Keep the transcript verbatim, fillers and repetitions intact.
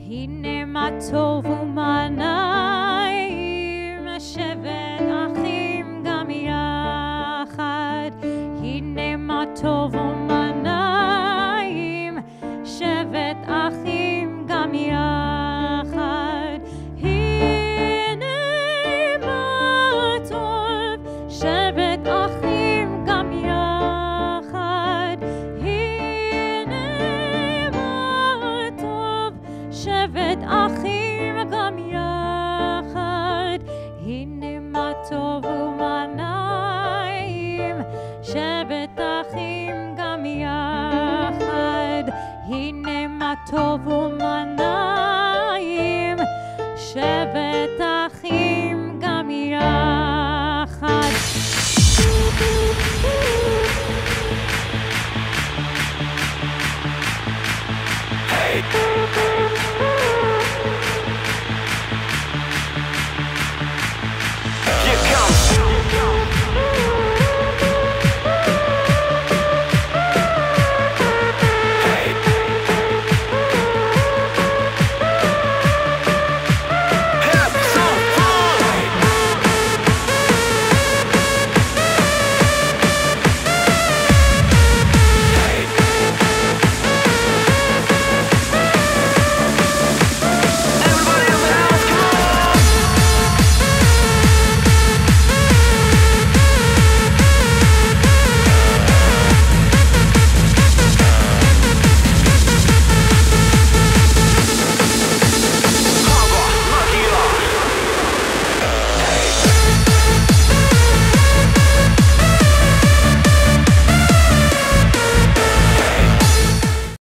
הנה מה טוב ומה נעים, לשבת אחים גם יחד. הנה מה טוב ומה נעים, שבת אחים גם יחד. הנה מה טוב, שבת אחים גם יחד. הנה מה טוב, שבת אחים גם יחד. הנה מה טוב ומה נעים, שבת אחים גם יחד. הנה מה טוב ומה